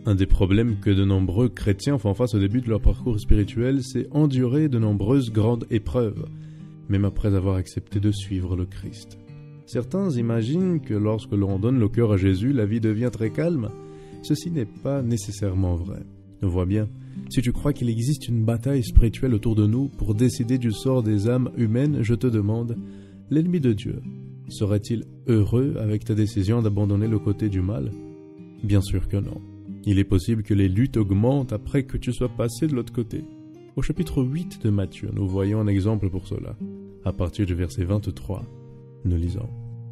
Un des problèmes que de nombreux chrétiens font face au début de leur parcours spirituel, c'est endurer de nombreuses grandes épreuves, même après avoir accepté de suivre le Christ. Certains imaginent que lorsque l'on donne le cœur à Jésus, la vie devient très calme. Ceci n'est pas nécessairement vrai. Vois bien, si tu crois qu'il existe une bataille spirituelle autour de nous pour décider du sort des âmes humaines, je te demande, l'ennemi de Dieu serait-il heureux avec ta décision d'abandonner le côté du mal? Bien sûr que non. Il est possible que les luttes augmentent après que tu sois passé de l'autre côté. Au chapitre 8 de Matthieu, nous voyons un exemple pour cela. À partir du verset 23, nous lisons.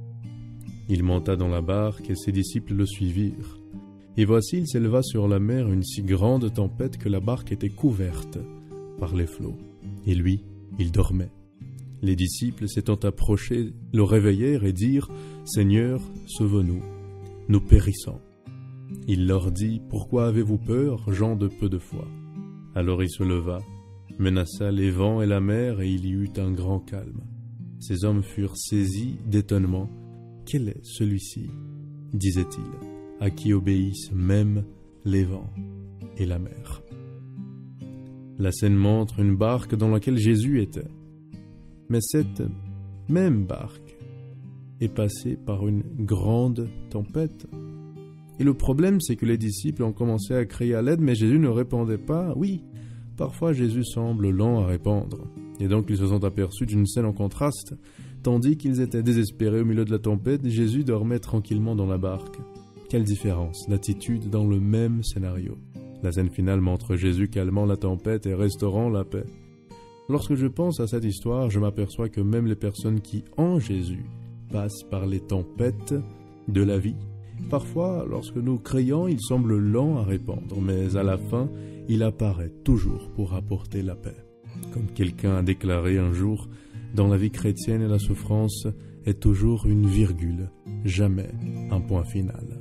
Il monta dans la barque et ses disciples le suivirent. Et voici, il s'éleva sur la mer une si grande tempête que la barque était couverte par les flots. Et lui, il dormait. Les disciples, s'étant approchés, le réveillèrent et dirent « Seigneur, sauve-nous, nous périssons. » Il leur dit « Pourquoi avez-vous peur, gens de peu de foi ?» Alors il se leva, menaça les vents et la mer, et il y eut un grand calme. Ces hommes furent saisis d'étonnement. « Quel est celui-ci » disait-il, « à qui obéissent même les vents et la mer ?» La scène montre une barque dans laquelle Jésus était. Mais cette même barque est passée par une grande tempête. Et le problème, c'est que les disciples ont commencé à crier à l'aide, mais Jésus ne répondait pas. Oui, parfois Jésus semble lent à répondre. Et donc ils se sont aperçus d'une scène en contraste. Tandis qu'ils étaient désespérés au milieu de la tempête, Jésus dormait tranquillement dans la barque. Quelle différence d'attitude dans le même scénario. La scène finale montre Jésus calmant la tempête et restaurant la paix. Lorsque je pense à cette histoire, je m'aperçois que même les personnes qui ont Jésus passent par les tempêtes de la vie. Parfois, lorsque nous crions, il semble lent à répondre, mais à la fin, il apparaît toujours pour apporter la paix. Comme quelqu'un a déclaré un jour, dans la vie chrétienne, la souffrance est toujours une virgule, jamais un point final.